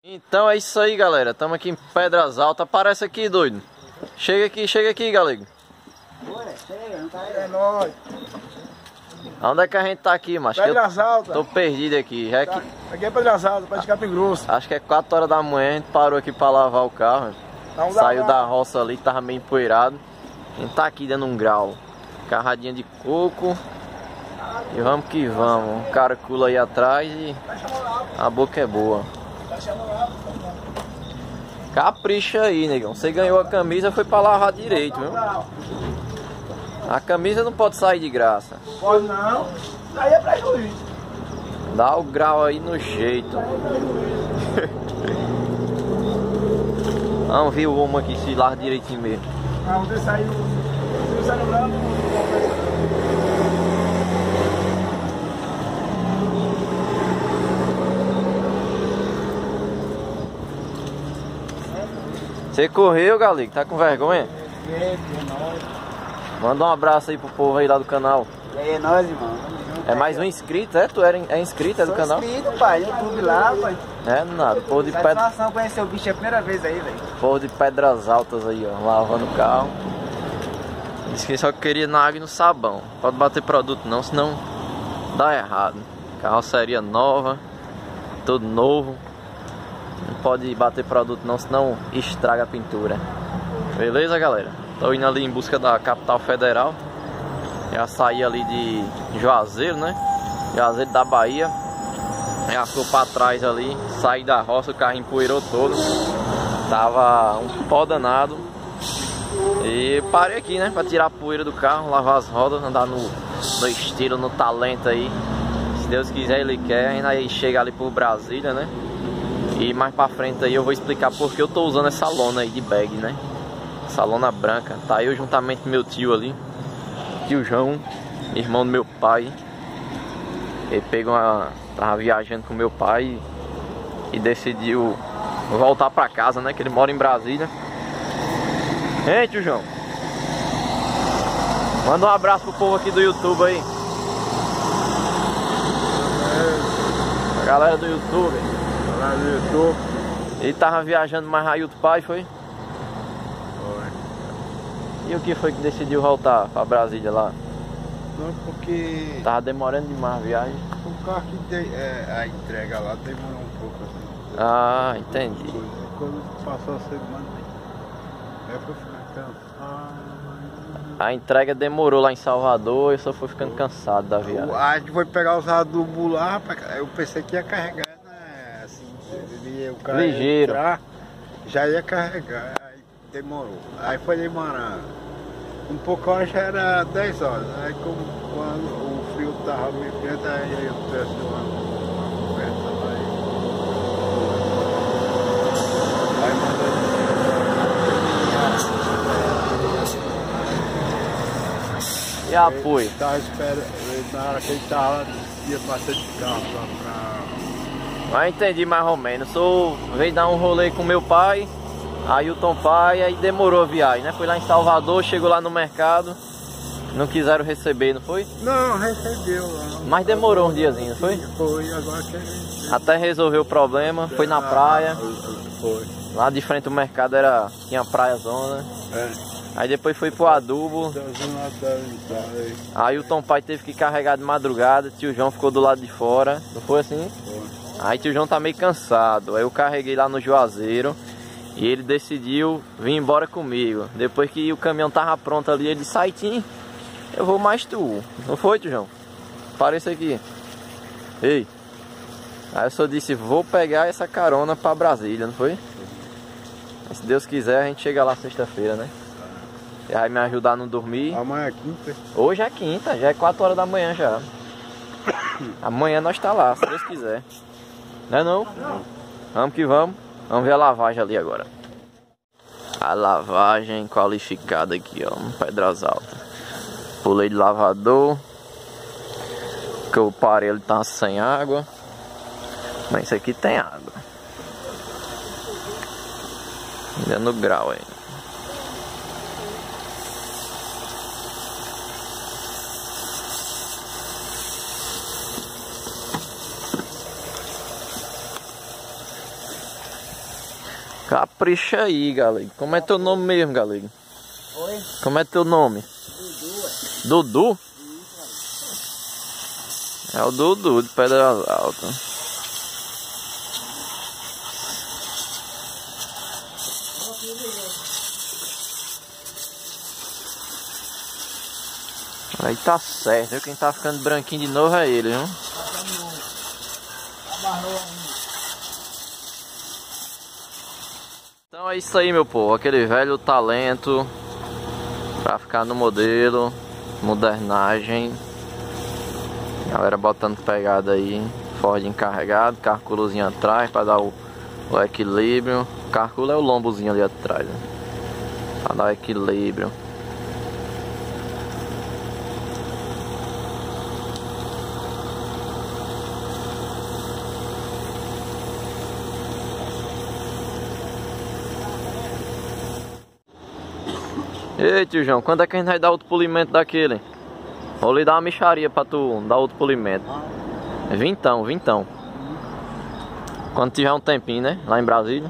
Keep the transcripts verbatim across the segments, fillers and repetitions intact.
Então é isso aí, galera. Estamos aqui em Pedras Altas. Aparece aqui, doido. Chega aqui, chega aqui, galego. Ué, chega, não tá aí. É nóis. Onde é que a gente tá aqui, macho? Pedras Altas. Tô perdido aqui. Já é que... Aqui é Pedras Altas, perto de Capim Grosso. Acho que é quatro horas da manhã. A gente parou aqui pra lavar o carro. Não Saiu dá, da roça ali, tava meio empoeirado. A gente tá aqui dando um grau. Carradinha de coco. E vamos que vamos. Um caracula aí atrás e a boca é boa. Capricha aí, negão. Você ganhou a camisa, foi pra lavar direito, viu? A camisa não pode sair de graça. Pode não. Aí é prejuízo. Dá o grau aí no jeito. Vamos ver o homem aqui se lava direitinho mesmo. Ah, você saiu. Você saiu bravo, Você correu, galego? Tá com vergonha? E aí, é nóis. Manda um abraço aí pro povo aí lá do canal. E aí, é nóis, irmão. É mais um inscrito, é? Tu era, é inscrito, é do Sou canal? inscrito, pai. YouTube lá, pai. É, nada. Povo de, pedra... Satisfação conhecer o bicho é a primeira vez aí, velho. povo de Pedras Altas aí, ó. Lavando o carro. Disse que só queria na água e no sabão. Pode bater produto não, senão dá errado. Carroceria nova. Tudo novo. Não pode bater produto não, senão estraga a pintura. Beleza, galera? Tô indo ali em busca da capital federal. Já saí ali de Juazeiro, né? Juazeiro da Bahia. Já ficou pra trás ali. Saí da roça, o carro empoeirou todo. Tava um pó danado. E parei aqui, né? Pra tirar a poeira do carro, lavar as rodas, andar no, no estilo, no talento aí. Se Deus quiser, Ele quer. Ainda aí chega ali por Brasília, né? E mais pra frente aí eu vou explicar porque eu tô usando essa lona aí de bag, né? Essa lona branca. Tá eu juntamente com meu tio ali. Tio João, irmão do meu pai. Ele pegou uma... Tava viajando com meu pai e, e decidiu voltar pra casa, né? Que ele mora em Brasília. Hein, tio João? Manda um abraço pro povo aqui do YouTube aí. A galera do YouTube. Lá no YouTube. Ele tava viajando mais aí o pai, foi? Foi. E o que foi que decidiu voltar pra Brasília lá? Não, porque Tava demorando demais a viagem. o carro que tem, é, a entrega lá demorou um pouco assim. Ah, entendi. Quando passou a semana, aí foi ficar cansado. A entrega demorou lá em Salvador, eu só fui ficando cansado da viagem. A gente foi pegar os adubos lá, rapaz, eu pensei que ia carregar, né? Assim, ele ia, o cara Ligeiro. Ia entrar, já ia carregar, aí demorou. Aí foi demorar. Um pouco hora já era dez horas. Aí como quando o frio tava me vendo, aí eu trouxe uma, uma conversa lá e. Aí mandou. E apoio? Tava esperando, na hora que ele tava, ia passar de carro lá pra... Mas entendi mais ou menos. Sou veio dar um rolê com meu pai, Ailton Pai, aí demorou a viagem, né? Foi lá em Salvador, chegou lá no mercado, não quiseram receber, não foi? Não, recebeu lá. Mas demorou uns diazinhos, não foi? Foi, agora que ele... Até resolveu o problema, foi na praia. Foi. Lá de frente do mercado era, tinha praia zona. É. Aí depois foi pro adubo. Aí o Tom Pai teve que carregar de madrugada, tio João ficou do lado de fora, não foi assim? Foi. Aí tio João tá meio cansado, aí eu carreguei lá no Juazeiro e ele decidiu vir embora comigo. Depois que o caminhão tava pronto ali, ele disse, sai Tim, eu vou mais tu. Não foi, tio João? Apareça aqui. Ei. Aí eu só disse, vou pegar essa carona pra Brasília, não foi? Mas, se Deus quiser, a gente chega lá sexta-feira, né? Você vai me ajudar a não dormir. Amanhã é quinta. Hoje é quinta, já é quatro horas da manhã já. Amanhã nós tá lá, se Deus quiser. Não é não? Não. Vamos que vamos. Vamos ver a lavagem ali agora. A lavagem qualificada aqui, ó, no Pedras Altas. Pulei de lavador. Porque o aparelho tá sem água. Mas esse aqui tem água. Ainda no grau aí. Capricha aí, galera. Como é teu nome mesmo, galera? Oi? Como é teu nome? Dudu, Dudu? É o Dudu de Pedras Altas. Aí tá certo, viu? Quem tá ficando branquinho de novo é ele, viu? Então é isso aí, meu povo. Aquele velho talento pra ficar no modelo, modernagem. Galera botando pegada aí. Ford encarregado, carculozinho atrás pra dar o, o equilíbrio. Carculo é o lombozinho ali atrás, né? Pra dar o equilíbrio. Ei, tio João, quando é que a gente vai dar outro polimento daquele? Vou lhe dar uma micharia pra tu dar outro polimento. Vintão, vintão. Quando tiver um tempinho, né? Lá em Brasília.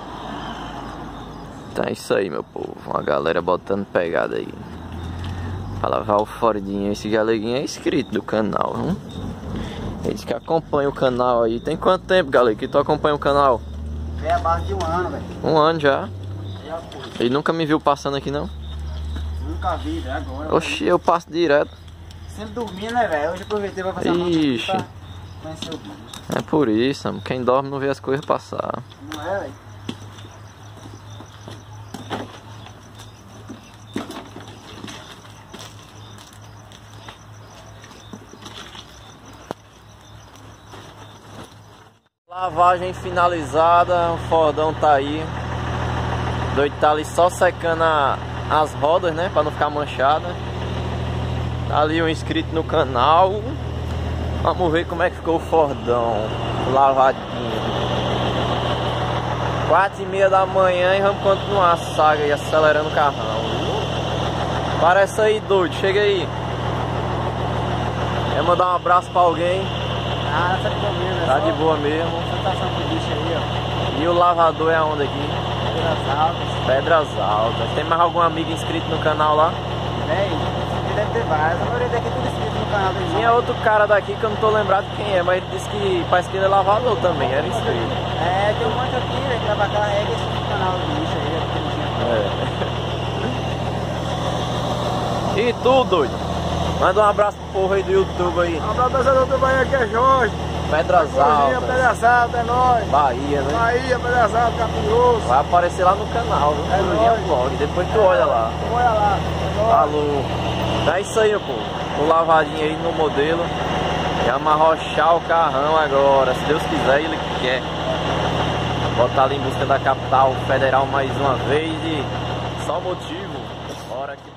Então é isso aí, meu povo. A galera botando pegada aí. Pra lavar o Fordinho. Esse galeguinho é inscrito do canal, viu? Eles que acompanham o canal aí. Tem quanto tempo, galera, que tu acompanha o canal? é a base de um ano, velho. Um ano já. Já foi. Ele nunca me viu passando aqui, não? Nunca vi, velho, agora. Oxi, eu passo direto. Sempre dormindo, né, velho? Hoje aproveitei pra passar Ixi. pra conhecer o bicho. É por isso, mano. Quem dorme não vê as coisas passar. Não é, velho? Lavagem finalizada, o Fordão tá aí. O doido tá ali só secando a, as rodas, né? Pra não ficar manchada. Tá ali um inscrito no canal. Vamos ver como é que ficou o Fordão lavadinho. Quatro e meia da manhã e vamos continuar a saga aí, acelerando o carrão. Parece aí, doido, chega aí. Quer mandar um abraço pra alguém? Ah, tá de boa mesmo, né? Tá de boa mesmo. Concentração pro bicho aí, ó. E o lavador é aonde aqui? Pedras altas. Pedras Altas. Tem mais algum amigo inscrito no canal lá? Véi, ele deve ter vários. A maioria daqui é tudo inscrito no canal dele. Tinha outro cara daqui que eu não tô lembrado quem é, mas ele disse que parece que ele é lavador também, era inscrito. É, tem um monte aqui, velho, que leva aquela regra esse no canal do bicho aí, é porque É. ele tinha. E tu, doido? Manda um abraço pro povo aí do YouTube aí. Um abraço do YouTube aí, aqui é Jorge. Pedras Altas. Pedras Altas, é nóis. Bahia, né? Bahia, Pedras Altas, Capim Grosso. Vai aparecer lá no canal, viu? É Corujinha nóis. Vlog. Depois tu olha lá. Olha lá. É nóis. Falou. Então é isso aí, meu povo. O lavadinho aí no modelo. E amarrochar o carrão agora. Se Deus quiser, ele quer. Botar ali em busca da capital federal mais uma vez. E só motivo. Hora que